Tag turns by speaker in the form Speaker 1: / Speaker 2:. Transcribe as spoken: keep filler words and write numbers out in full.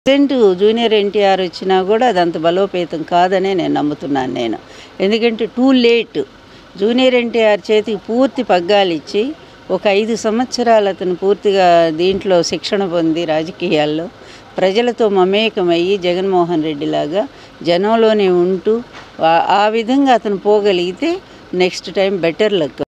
Speaker 1: Present junior NTR వచ్చినా కూడా అదంత బలోపేతం కాదనే నేను నమ్ముతున్నాను నేను. ఎందుకంటే టూ లేట్. జూనియర్ ఎన్టీఆర్ చేతికి పూర్తి పగ్గాలు ఇచ్చి ఒక ఐదు సంవత్సరాలు అతను పూర్తిగా దీంట్లో శిక్షణ పొంది రాజకీయాల్లో ప్రజలతో మమేకమయ్యి జగన్మోహన్ రెడ్డి లాగా జనంలోనే ఉంటూ ఆ విధంగా అతను పోగలిగితే నెక్స్ట్ టైం బెటర్ లక్.